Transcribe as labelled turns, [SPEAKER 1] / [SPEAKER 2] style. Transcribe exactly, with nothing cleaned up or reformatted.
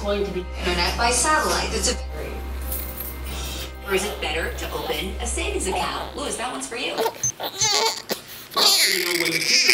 [SPEAKER 1] going to be
[SPEAKER 2] internet by satellite. It's a
[SPEAKER 3] Or is it better to open a savings account? Louis, that one's for you.
[SPEAKER 4] Well, you know, when the kids